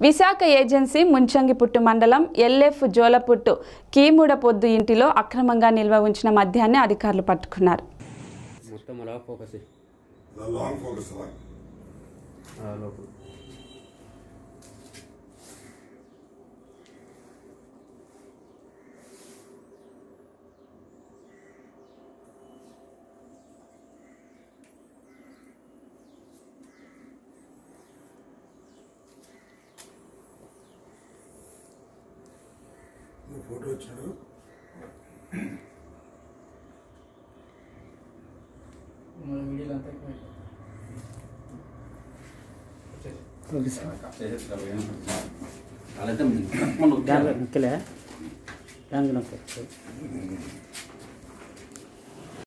Visakha agency Munchingiputtu మండలం LF Jolaput కీముడపొద్దు ఇంటిలో అక్రమంగా నిల్వ ఉంచిన మద్యాన్ని అధికారులు పట్టుకున్నారు. ఫోటో వచ్చాడు వీడియోలో అంతా ఓకే సార్